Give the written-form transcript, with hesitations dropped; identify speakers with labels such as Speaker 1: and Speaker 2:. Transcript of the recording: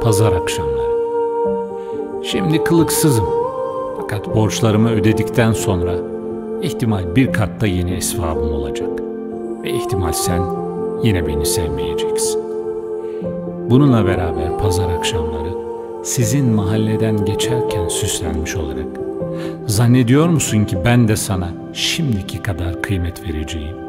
Speaker 1: Pazar akşamları. Şimdi kılıksızım. Fakat borçlarımı ödedikten sonra ihtimal bir katta yeni esvabım olacak. Ve ihtimal sen yine beni sevmeyeceksin. Bununla beraber pazar akşamları sizin mahalleden geçerken süslenmiş olarak, zannediyor musun ki ben de sana şimdiki kadar kıymet vereceğim?